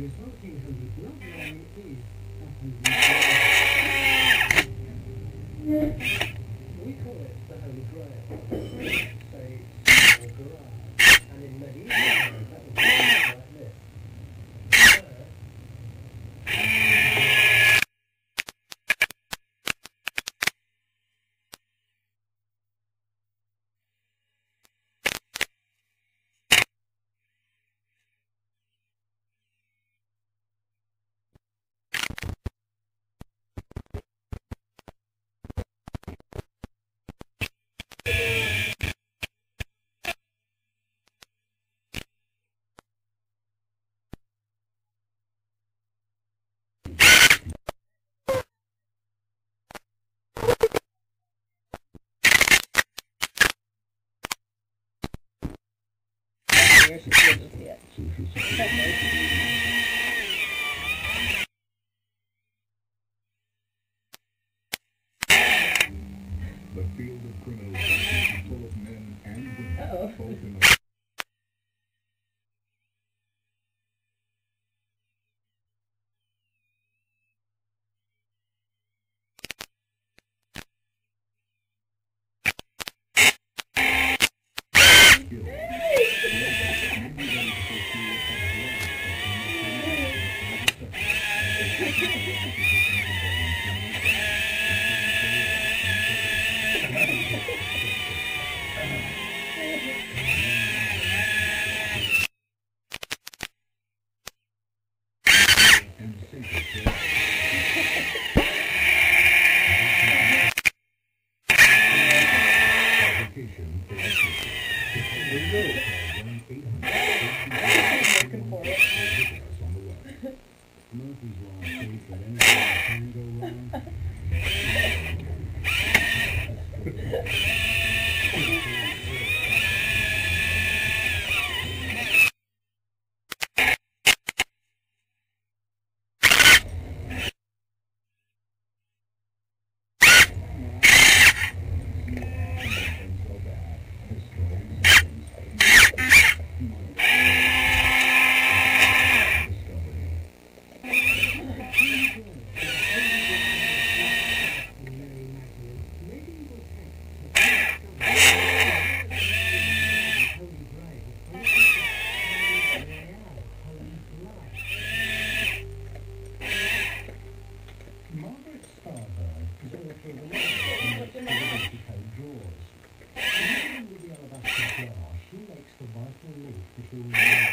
We call it the Holy Grail, say, or garage, and in medieval times that was like this. The field of criminal justice is full of men and women, both in the She makes the vital link between